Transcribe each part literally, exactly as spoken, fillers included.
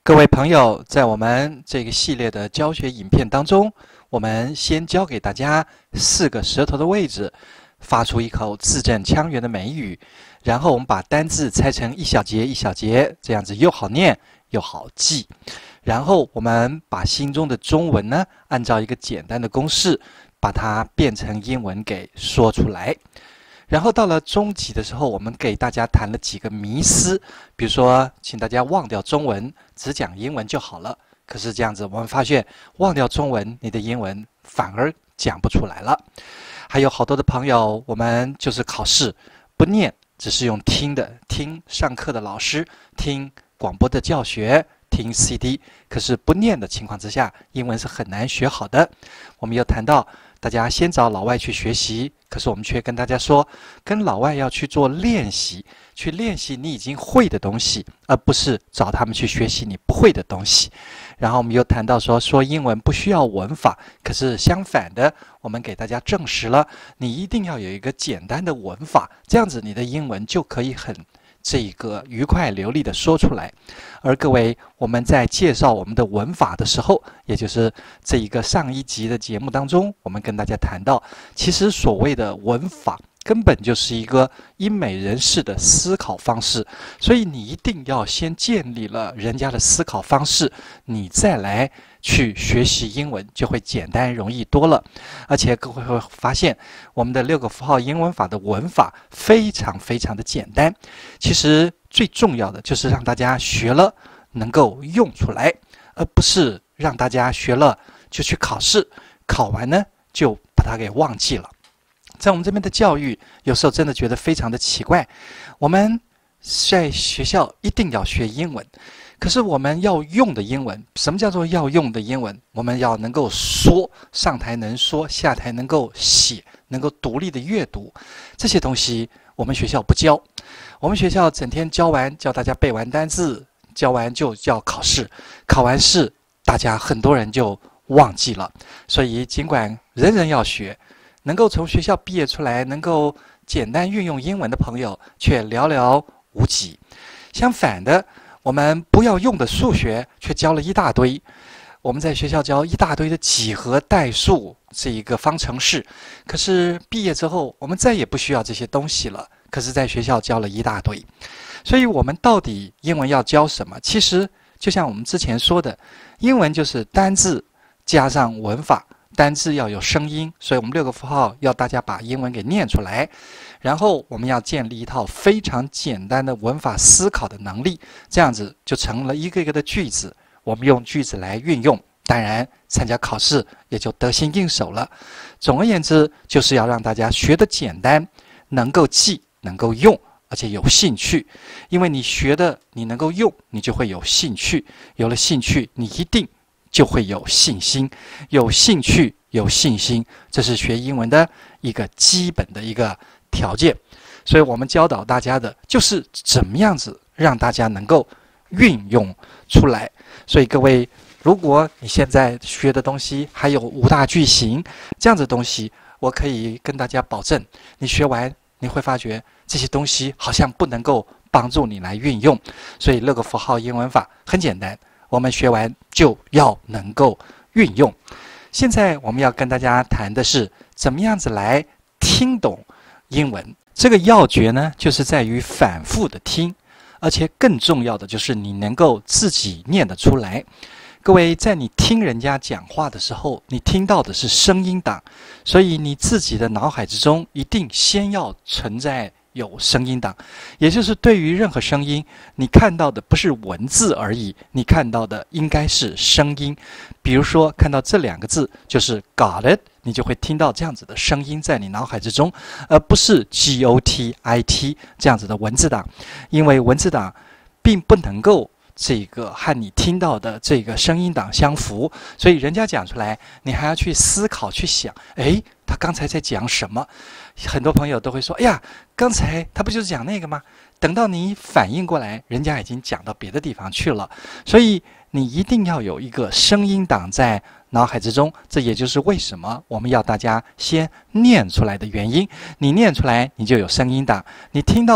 各位朋友，在我们这个系列的教学影片当中，我们先教给大家四个舌头的位置，发出一口字正腔圆的美语，然后我们把单字拆成一小节一小节，这样子又好念又好记。然后我们把心中的中文呢，按照一个简单的公式，把它变成英文给说出来。然后到了中级的时候，我们给大家谈了几个迷思，比如说，请大家忘掉中文，只讲英文就好了。可是这样子，我们发现忘掉中文，你的英文反而讲不出来了。还有好多的朋友，我们就是考试不念，只是用听的，听上课的老师，听广播的教学，听 C D， 可是不念的情况之下，英文是很难学好的。我们又谈到，大家先找老外去学习，可是我们却跟大家说，跟老外要去做练习，去练习你已经会的东西，而不是找他们去学习你不会的东西。然后我们又谈到说，说英文不需要文法，可是相反的，我们给大家证实了，你一定要有一个简单的文法，这样子你的英文就可以很这个愉快流利的说出来。而各位，我们在介绍我们的文法的时候，也就是这一个上一集的节目当中，我们跟大家谈到，其实所谓的文法根本就是一个英美人士的思考方式，所以你一定要先建立了人家的思考方式，你再来去学习英文就会简单容易多了。而且各位会发现，我们的六个符号英文法的文法非常非常的简单。其实最重要的就是让大家学了能够用出来，而不是让大家学了就去考试，考完呢就把它给忘记了。在我们这边的教育，有时候真的觉得非常的奇怪。我们在学校一定要学英文，可是我们要用的英文，什么叫做要用的英文？我们要能够说，上台能说，下台能够写，能够独立的阅读，这些东西我们学校不教。我们学校整天教完，教大家背完单字，教完就要考试，考完试，大家很多人就忘记了。所以尽管人人要学，能够从学校毕业出来，能够简单运用英文的朋友却寥寥无几。相反的，我们不要用的数学却教了一大堆。我们在学校教一大堆的几何、代数这一个方程式，可是毕业之后，我们再也不需要这些东西了。可是在学校教了一大堆。所以我们到底英文要教什么？其实就像我们之前说的，英文就是单字加上文法，单字要有声音，所以我们六个符号要大家把英文给念出来，然后我们要建立一套非常简单的文法思考的能力，这样子就成了一个一个的句子，我们用句子来运用，当然参加考试也就得心应手了。总而言之，就是要让大家学得简单，能够记，能够用，而且有兴趣。因为你学的你能够用，你就会有兴趣，有了兴趣，你一定就会有信心，有兴趣有信心，这是学英文的一个基本的一个条件。所以我们教导大家的就是怎么样子让大家能够运用出来。所以各位，如果你现在学的东西还有五大句型这样子的东西，我可以跟大家保证，你学完你会发觉这些东西好像不能够帮助你来运用。所以六个符号英文法很简单，我们学完就要能够运用。现在我们要跟大家谈的是怎么样子来听懂英文。这个要诀呢，就是在于反复的听，而且更重要的就是你能够自己念得出来。各位，在你听人家讲话的时候，你听到的是声音档，所以你自己的脑海之中一定先要存在有声音档，也就是对于任何声音，你看到的不是文字而已，你看到的应该是声音。比如说看到这两个字就是 got it， 你就会听到这样子的声音在你脑海之中，而不是 G O T I T 这样子的文字档，因为文字档并不能够这个和你听到的这个声音档相符，所以人家讲出来，你还要去思考去想，诶，他刚才在讲什么？很多朋友都会说，哎呀，刚才他不就是讲那个吗？等到你反应过来，人家已经讲到别的地方去了。所以你一定要有一个声音档在脑海之中，这也就是为什么我们要大家先念出来的原因。你念出来，你就有声音档，你听到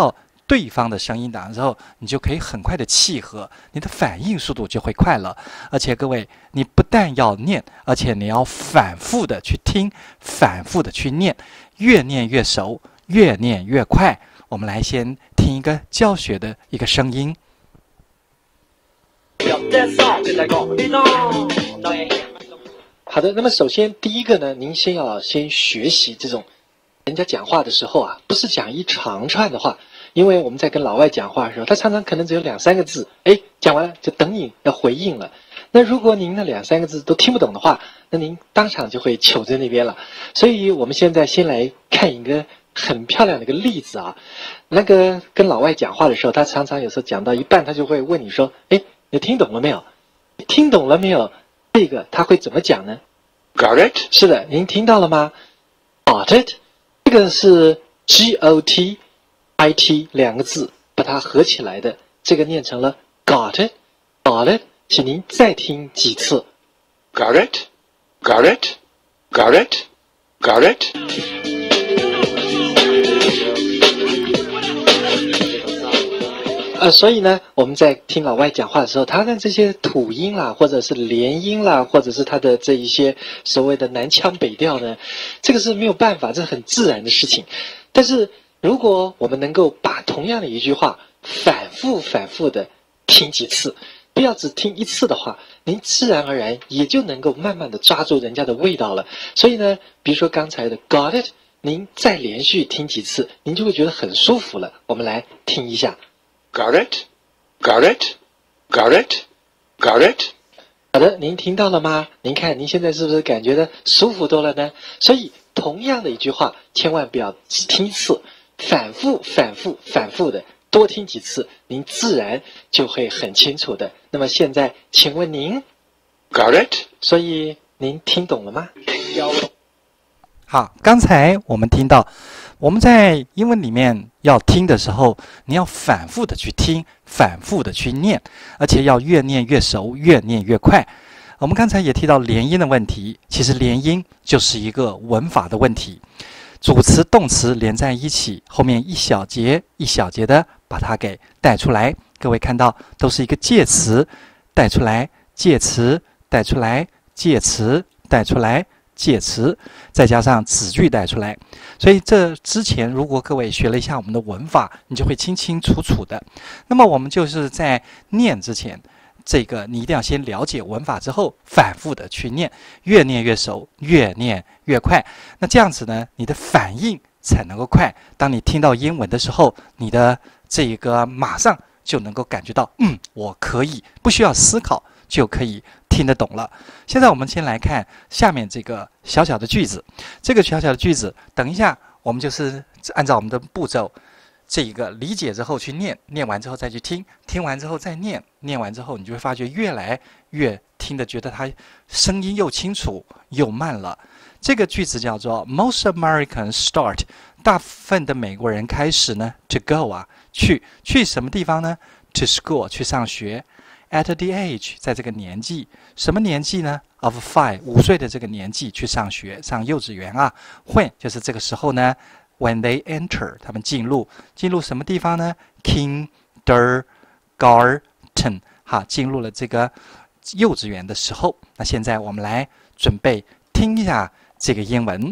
对方的声音档之后，你就可以很快的契合，你的反应速度就会快了。而且各位，你不但要念，而且你要反复的去听，反复的去念，越念越熟，越念越快。我们来先听一个教学的一个声音。 好的，那么首先第一个呢，您先要先学习这种人家讲话的时候啊，不是讲一长串的话。因为我们在跟老外讲话的时候，他常常可能只有两三个字，哎，讲完了就等你要回应了。那如果您那两三个字都听不懂的话，那您当场就会糗在那边了。所以我们现在先来看一个很漂亮的一个例子啊。那个跟老外讲话的时候，他常常有时候讲到一半，他就会问你说，哎，你听懂了没有？听懂了没有？这个他会怎么讲呢？ Got it？ 是的，您听到了吗？ Got it？ 这个是 G O T I T 两个字把它合起来的，这个念成了 got it got it， 请您再听几次。 Got it got it got it got it。 呃，所以呢，我们在听老外讲话的时候，他的这些吐音啦，或者是连音啦，或者是他的这一些所谓的南腔北调呢，这个是没有办法，这是很自然的事情。但是如果我们能够把同样的一句话反复反复的听几次，不要只听一次的话，您自然而然也就能够慢慢的抓住人家的味道了。所以呢，比如说刚才的 got it， 您再连续听几次，您就会觉得很舒服了。我们来听一下。 Got it got it got it got it。 好的，您听到了吗？您看您现在是不是感觉到舒服多了呢？所以同样的一句话，千万不要只听一次，反复反复反复的多听几次，您自然就会很清楚的。那么现在请问您 Got it？ 所以您听懂了吗？ 好，刚才我们听到，我们在英文里面要听的时候，你要反复的去听，反复的去念，而且要越念越熟，越念越快。我们刚才也提到连音的问题，其实连音就是一个文法的问题。主词、动词连在一起，后面一小节一小节的把它给带出来。各位看到，都是一个介词带出来，介词带出来，介词带出来，介词，再加上子句带出来。所以这之前，如果各位学了一下我们的文法，你就会清清楚楚的。那么我们就是在念之前，这个你一定要先了解文法之后，反复的去念，越念越熟，越念越快。那这样子呢，你的反应才能够快。当你听到英文的时候，你的这个马上就能够感觉到，嗯，我可以，不需要思考就可以听得懂了。现在我们先来看下面这个小小的句子。这个小小的句子，等一下我们就是按照我们的步骤，这一个理解之后去念，念完之后再去听，听完之后再念，念完之后你就会发觉越来越听得觉得它声音又清楚又慢了。这个句子叫做 Most Americans start， 大部分的美国人开始呢 to go 啊，去去什么地方呢？ To school， 去上学。At the age， 在这个年纪，什么年纪呢？ Of five， 五岁的这个年纪去上学，上幼稚园啊。When， 就是这个时候呢。When they enter， 他们进入，进入什么地方呢？ Kindergarten， 哈，进入了这个幼稚园的时候。那现在我们来准备听一下这个英文。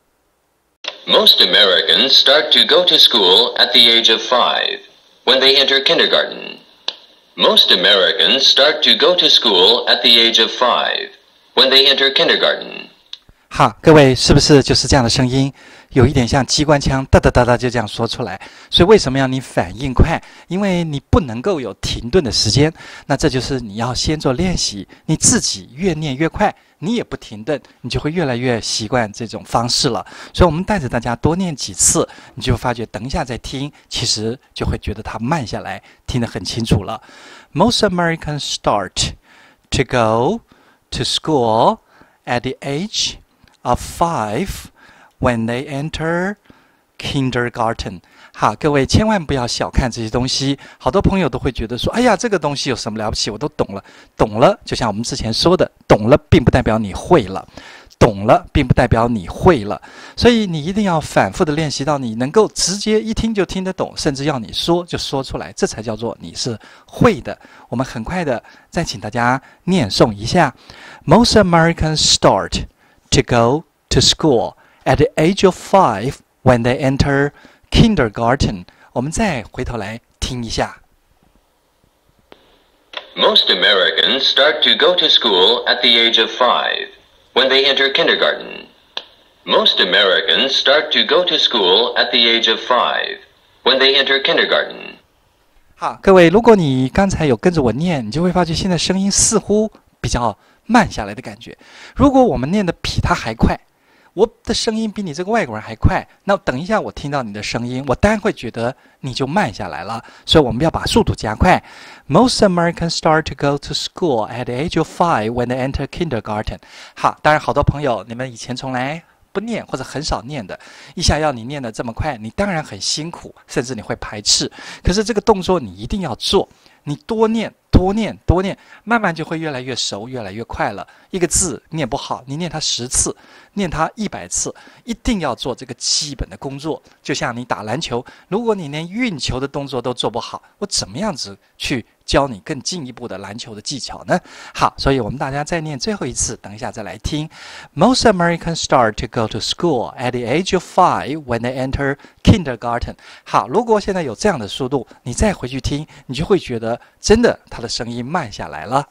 Most Americans start to go to school at the age of five, when they enter kindergarten. Most Americans start to go to school at the age of five, when they enter kindergarten. 好，各位是不是就是这样的声音？有一点像机关枪，哒哒哒哒就这样说出来。所以为什么要你反应快？因为你不能够有停顿的时间。那这就是你要先做练习，你自己越念越快，你也不停顿，你就会越来越习惯这种方式了。所以我们带着大家多念几次，你就发觉等一下再听，其实就会觉得它慢下来，听得很清楚了。Most Americans start to go to school at the age of five.When they enter kindergarten， 好，各位千万不要小看这些东西。好多朋友都会觉得说，哎呀，这个东西有什么了不起？我都懂了。懂了，就像我们之前说的，懂了并不代表你会了。 懂了并不代表你会了，所以你一定要反复的练习到你能够直接一听就听得懂，甚至要你说就说出来，这才叫做你是会的。我们很快的再请大家念诵一下 Most Americans start to go to school at the age of five when they enter kindergarten. 我们再回头来听一下。 Most Americans start to go to school at the age of five when they enter kindergarten. Most Americans start to go to school at the age of five when they enter kindergarten. 好，各位，如果你刚才有跟着我念，你就会发觉现在声音似乎比较慢下来的感觉。如果我们念的比他还快，我的声音比你这个外国人还快，那等一下我听到你的声音，我当然会觉得你就慢下来了。所以我们要把速度加快。Most Americans start to go to school at the age of five when they enter kindergarten. 好，当然好多朋友你们以前从来不念或者很少念的，一下要你念得这么快，你当然很辛苦，甚至你会排斥。可是这个动作你一定要做，你多念多念多念，慢慢就会越来越熟，越来越快了。一个字念不好，你念它十次，念它一百次，一定要做这个基本的工作。就像你打篮球，如果你连运球的动作都做不好，我怎么样子去教你更进一步的篮球的技巧呢？好，所以我们大家再念最后一次，等一下再来听。Most Americans start to go to school at the age of five when they enter kindergarten. 好，如果现在有这样的速度，你再回去听，你就会觉得真的他的声音慢下来了。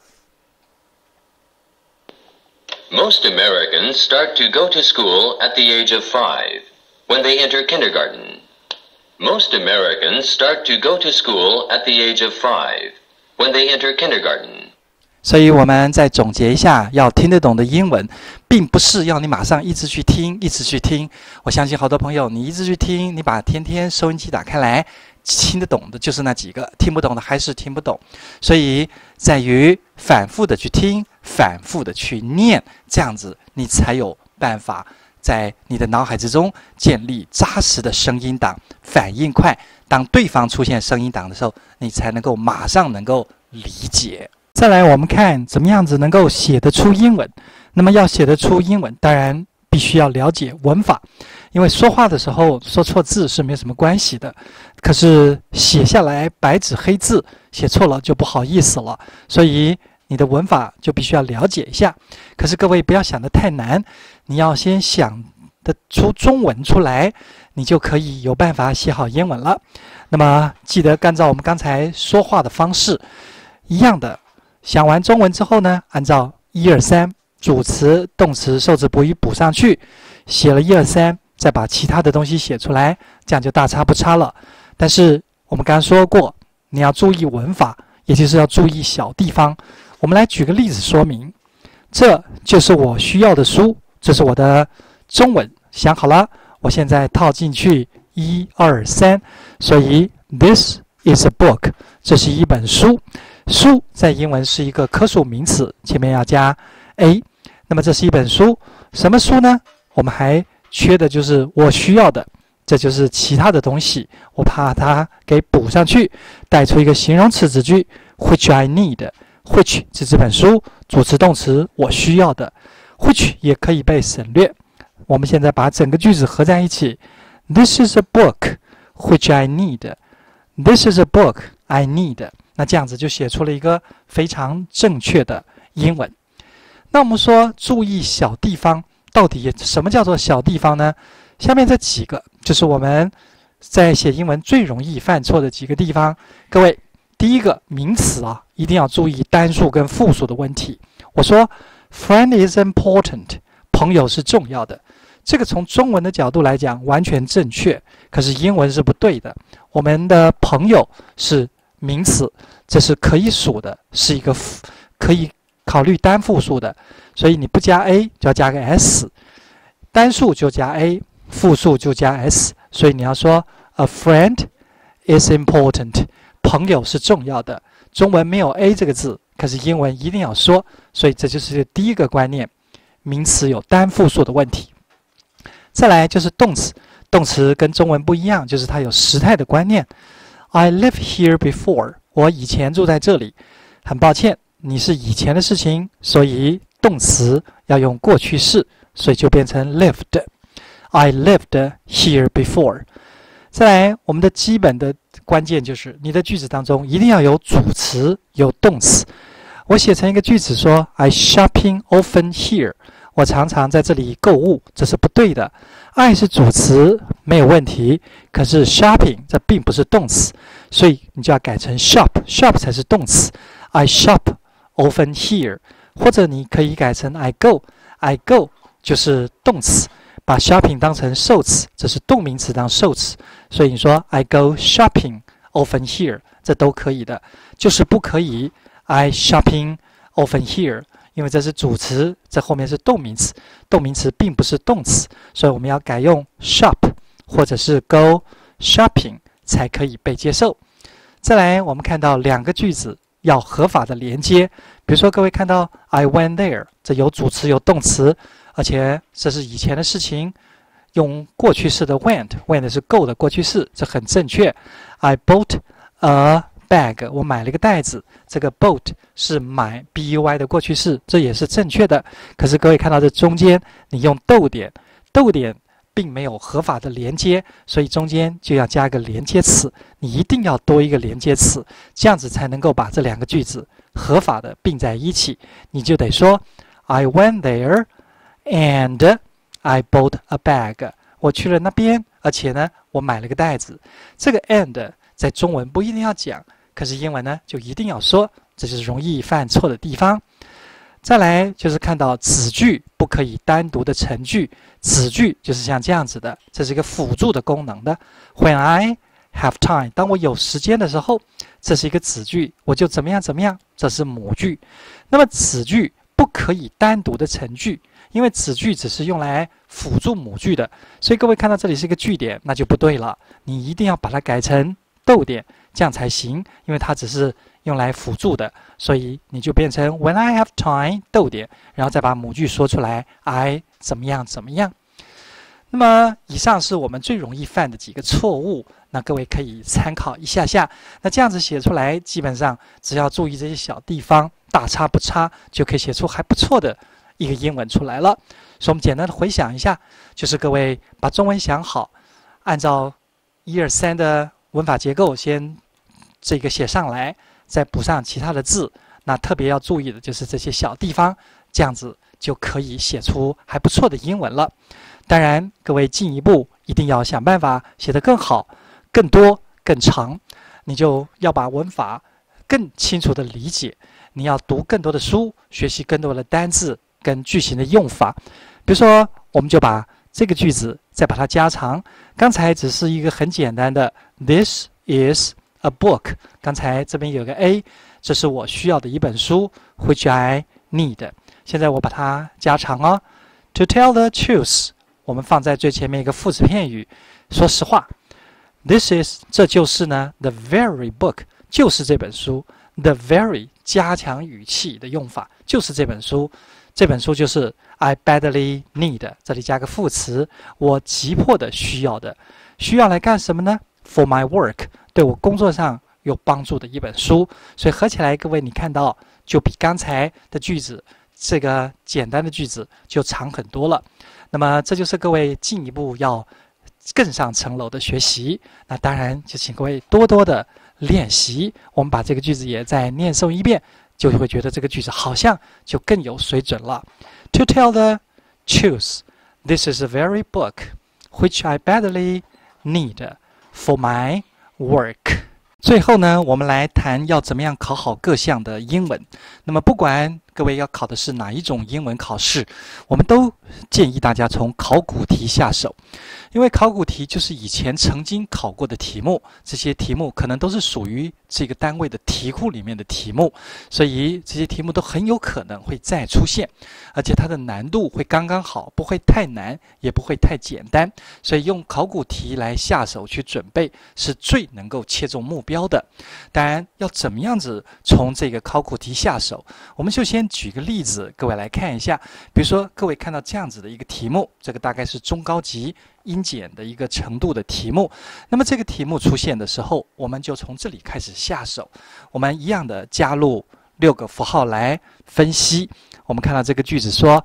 Most Americans start to go to school at the age of five when they enter kindergarten. Most Americans start to go to school at the age of five when they enter kindergarten. 所以我们再总结一下，要听得懂的英文，并不是要你马上一直去听，一直去听。我相信好多朋友，你一直去听，你把天天收音机打开来，听得懂的就是那几个，听不懂的还是听不懂。所以在于反复的去听，反复的去念，这样子你才有办法在你的脑海之中建立扎实的声音档，反应快。当对方出现声音档的时候，你才能够马上能够理解。再来，我们看怎么样子能够写得出英文。那么要写得出英文，当然必须要了解文法，因为说话的时候说错字是没有什么关系的，可是写下来白纸黑字写错了就不好意思了，所以你的文法就必须要了解一下。可是各位不要想得太难，你要先想得出中文出来，你就可以有办法写好英文了。那么记得按照我们刚才说话的方式一样的，想完中文之后呢，按照一二三，主词、动词、受词、补语补上去，写了一二三，再把其他的东西写出来，这样就大差不差了。但是我们刚刚说过，你要注意文法，也就是要注意小地方。我们来举个例子说明。这就是我需要的书，这是我的中文，想好了，我现在套进去，一二三，所以 This is a book， 这是一本书。书在英文是一个可数名词，前面要加 a。那么这是一本书，什么书呢？我们还缺的就是我需要的，这就是其他的东西，我把它给补上去，带出一个形容词子句 which I need。which 是这本书，主词动词我需要的 which 也可以被省略。我们现在把整个句子合在一起， This is a book which I need。 This is a book I need。 那这样子就写出了一个非常正确的英文。那我们说注意小地方，到底什么叫做小地方呢？下面这几个就是我们在写英文最容易犯错的几个地方。各位，第一个名词啊，一定要注意单数跟复数的问题。我说 friend is important， 朋友是重要的，这个从中文的角度来讲完全正确，可是英文是不对的。我们的朋友是名词，这是可以数的，是一个可以考虑单复数的，所以你不加 a 就要加个 s， 单数就加 a， 复数就加 s， 所以你要说 a friend is important， 朋友是重要的。中文没有 a 这个字，可是英文一定要说，所以这就是第一个观念，名词有单复数的问题。再来就是动词，动词跟中文不一样，就是它有时态的观念。I live here before， 我以前住在这里。很抱歉，你是以前的事情，所以动词要用过去式， 所以就变成 lived。I lived here before。再来，我们的基本的关键就是你的句子当中一定要有主词，有动词。我写成一个句子说 I shopping often here， 我常常在这里购物，这是不对的。I 是主词没有问题，可是 shopping 这并不是动词，所以你就要改成 shop， shop 才是动词。I shop often here， 或者你可以改成 I go， I go 就是动词，把 shopping 当成受词，这是动名词当受词，所以你说 I go shopping often here， 这都可以的，就是不可以 I shopping often here， 因为这是主词，这后面是动名词，动名词并不是动词，所以我们要改用 shop 或者是 go shopping 才可以被接受。再来，我们看到两个句子要合法的连接，比如说各位看到 I went there， 这有主词有动词，而且这是以前的事情，用过去式的 went， went 是 go 的过去式，这很正确。I bought a bag， 我买了一个袋子，这个 bought 是买 B U I 的过去式，这也是正确的。可是各位看到这中间你用逗点，逗点并没有合法的连接，所以中间就要加个连接词，你一定要多一个连接词，这样子才能够把这两个句子合法的并在一起。你就得说 I went there and I bought a bag， 我去了那边，而且呢我买了个袋子。这个 and 在中文不一定要讲，可是英文呢就一定要说，这就是容易犯错的地方。再来就是看到子句不可以单独的成句，子句就是像这样子的，这是一个辅助的功能的。When I have time， 当我有时间的时候，这是一个子句，我就怎么样怎么样，这是母句。那么子句不可以单独的成句，因为子句只是用来辅助母句的，所以各位看到这里是一个句点，那就不对了，你一定要把它改成逗点，这样才行，因为它只是用来辅助的，所以你就变成 When I have time 逗点，然后再把母句说出来 I 怎么样怎么样。那么以上是我们最容易犯的几个错误，那各位可以参考一下下。那这样子写出来，基本上只要注意这些小地方，大差不差，就可以写出还不错的一个英文出来了。所以我们简单的回想一下，就是各位把中文想好，按照一二三的文法结构先这个写上来，再补上其他的字。那特别要注意的就是这些小地方，这样子就可以写出还不错的英文了。当然，各位进一步一定要想办法写得更好、更多、更长，你就要把文法更清楚的理解。你要读更多的书，学习更多的单字跟句型的用法。比如说，我们就把这个句子再把它加长。刚才只是一个很简单的 This is a book， 刚才这边有个 A， 这是我需要的一本书 which I need。 现在我把它加长哦。To tell the truth， 我们放在最前面一个副词片语，说实话。This is， 这就是呢 the very book， 就是这本书。The very 加强语气的用法，就是这本书。这本书就是 I badly need， 这里加个副词，我急迫的需要的，需要来干什么呢？ For my work， 对我工作上有帮助的一本书。所以合起来，各位你看到就比刚才的句子这个简单的句子就长很多了。那么这就是各位进一步要更上层楼的学习。那当然就请各位多多的练习。我们把这个句子也再念诵一遍，就会觉得这个句子好像就更有水准了。To tell the truth, this is a very book which I badly need for my work。最后呢，我们来谈要怎么样考好各项的英文。那么不管各位要考的是哪一种英文考试，我们都建议大家从考古题下手。因为考古题就是以前曾经考过的题目，这些题目可能都是属于这个单位的题库里面的题目，所以这些题目都很有可能会再出现，而且它的难度会刚刚好，不会太难，也不会太简单，所以用考古题来下手去准备是最能够切中目标的。当然，要怎么样子从这个考古题下手，我们就先举个例子，各位来看一下。比如说，各位看到这样子的一个题目，这个大概是中高级英检的一个程度的题目。那么这个题目出现的时候，我们就从这里开始下手。我们一样的加入六个符号来分析。我们看到这个句子说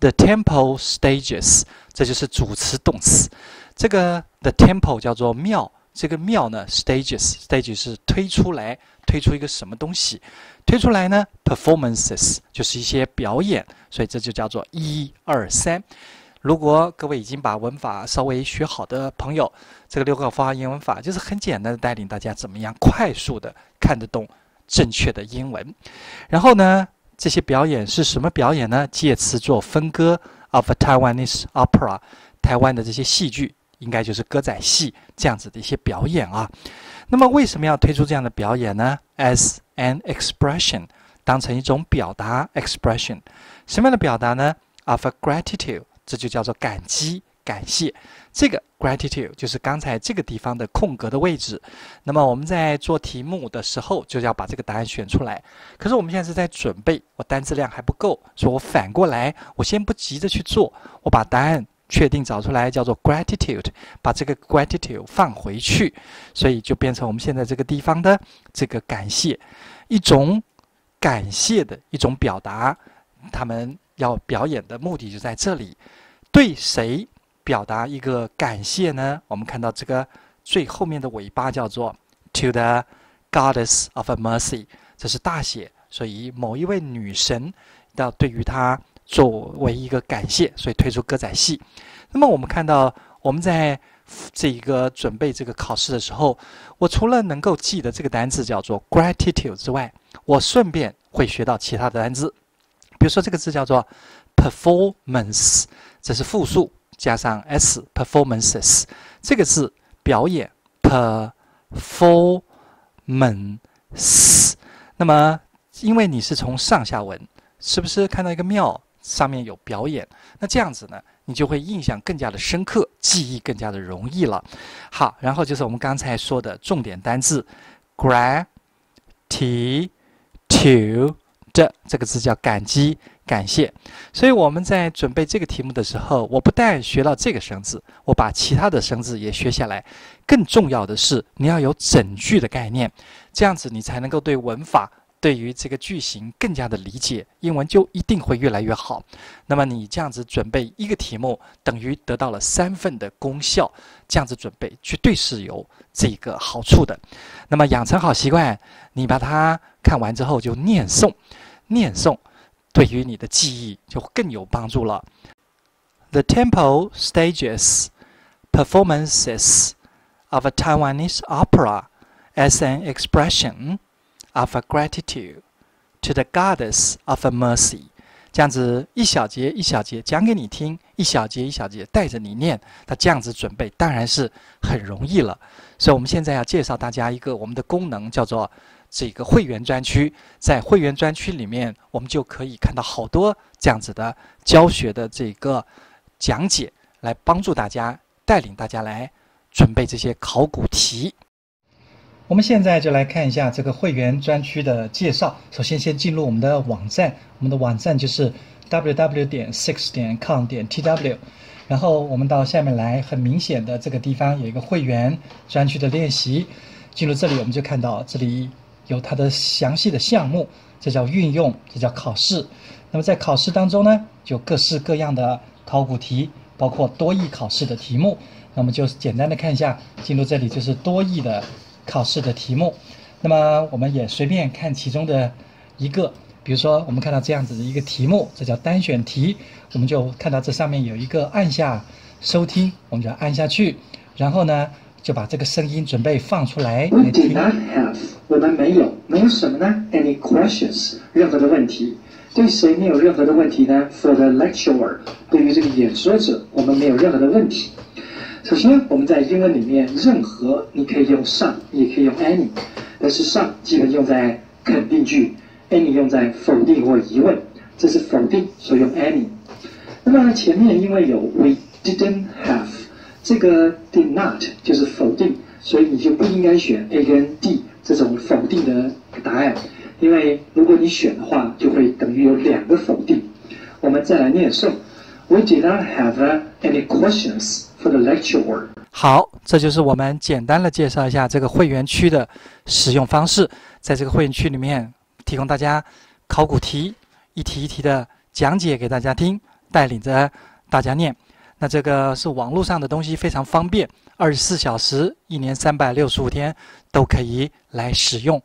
The temple stages， 这就是主词动词。这个 the temple 叫做庙，这个庙呢 stages stage 是推出来，推出一个什么东西，推出来呢 performances 就是一些表演，所以这就叫做一二三。如果各位已经把文法稍微学好的朋友，这个六个符号英文法就是很简单的带领大家怎么样快速的看得懂正确的英文。然后呢，这些表演是什么表演呢？借词做分割 of a Taiwanese opera， 台湾的这些戏剧应该就是歌仔戏这样子的一些表演啊。那么为什么要推出这样的表演呢？ As an expression， 当成一种表达 expression， 什么样的表达呢？ Of a gratitude， 这就叫做感激感谢。这个 gratitude 就是刚才这个地方的空格的位置。那么我们在做题目的时候就要把这个答案选出来。可是我们现在是在准备，我单词量还不够，所以我反过来，我先不急着去做，我把答案确定找出来，叫做 gratitude， 把这个 gratitude 放回去，所以就变成我们现在这个地方的这个感谢，一种感谢的一种表达。他们要表演的目的就在这里，对谁表达一个感谢呢？我们看到这个最后面的尾巴叫做 to the goddess of mercy， 这是大写，所以某一位女神要对于她作为一个感谢，所以推出歌仔戏。那么我们看到我们在这个准备这个考试的时候，我除了能够记得这个单字叫做 gratitude 之外，我顺便会学到其他的单字。比如说这个字叫做 performance， 这是复数加上 s performances， 这个字表演 performance。那么因为你是从上下文，是不是看到一个庙上面有表演？那这样子呢，你就会印象更加的深刻，记忆更加的容易了。好，然后就是我们刚才说的重点单字 gratitude， 这个字叫感激感谢。所以我们在准备这个题目的时候，我不但学到这个生字，我把其他的生字也学下来。更重要的是，你要有整句的概念，这样子你才能够对文法，对于这个句型更加的理解，英文就一定会越来越好。那么你这样子准备一个题目，等于得到了三份的功效，这样子准备绝对是有这个好处的。那么养成好习惯，你把它看完之后就念诵，念诵对于你的记忆就更有帮助了。The temple stages performances of a Taiwanese opera as an expression of a gratitude to the goddess of mercy。 这样子一小节一小节讲给你听，一小节一小节带着你念，那这样子准备当然是很容易了。所以我们现在要介绍大家一个我们的功能，叫做这个会员专区。在会员专区里面，我们就可以看到好多这样子的教学的这个讲解，来帮助大家，带领大家来准备这些考古题。我们现在就来看一下这个会员专区的介绍。首先先进入我们的网站，我们的网站就是 w w w 点 six 点 com 点 t w， 然后我们到下面来，很明显的这个地方有一个会员专区的练习。进入这里，我们就看到这里有它的详细的项目，这叫运用，这叫考试。那么在考试当中呢，就各式各样的考古题，包括多益考试的题目。那么就简单的看一下，进入这里就是多益的考试的题目。那么我们也随便看其中的一个，比如说我们看到这样子的一个题目，这叫单选题，我们就看到这上面有一个按下收听，我们就按下去，然后呢就把这个声音准备放出来。 We do not have， 我们没有，没有什么呢 ？Any questions， 任何的问题。对谁没有任何的问题呢 ？For the lecturer， 对于这个演说者，我们没有任何的问题。首先，我们在英文里面，任何你可以用some，也可以用 any， 但是some基本用在肯定句 ，any 用在否定或疑问，这是否定，所以用 any。那么前面因为有 we didn't have， 这个 did not 就是否定，所以你就不应该选 A 跟 D 这种否定的答案，因为如果你选的话，就会等于有两个否定。我们再来念诵 ，We did not have any questions for the lecturer。 好，这就是我们简单的介绍一下这个会员区的使用方式。在这个会员区里面，提供大家考古题一题一题的讲解给大家听， 带领着大家念。那这个是网络上的东西，非常方便，二十四小时，一年三百六十五天都可以来使用。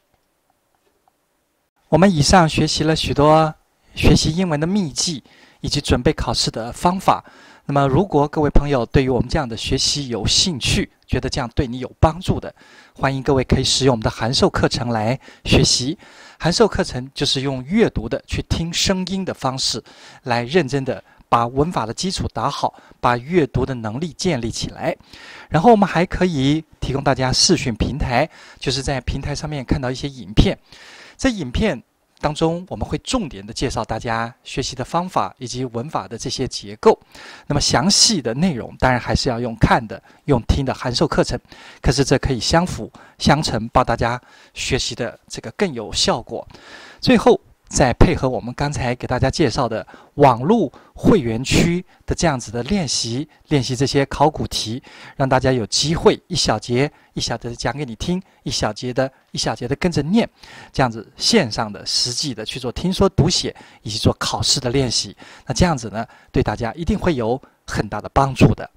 我们以上学习了许多学习英文的秘籍以及准备考试的方法。那么如果各位朋友对于我们这样的学习有兴趣，觉得这样对你有帮助的，欢迎各位可以使用我们的函授课程来学习。函授课程就是用阅读的去听声音的方式，来认真的把文法的基础打好，把阅读的能力建立起来。然后我们还可以提供大家视讯平台，就是在平台上面看到一些影片。在影片当中，我们会重点的介绍大家学习的方法以及文法的这些结构。那么详细的内容当然还是要用看的、用听的函授课程，可是这可以相辅相成，帮大家学习的这个更有效果。最后再配合我们刚才给大家介绍的网络会员区的这样子的练习，练习这些考古题，让大家有机会一小节一小节的讲给你听，一小节的一小节的跟着念，这样子线上的实际的去做听说读写以及做考试的练习。那这样子呢，对大家一定会有很大的帮助的。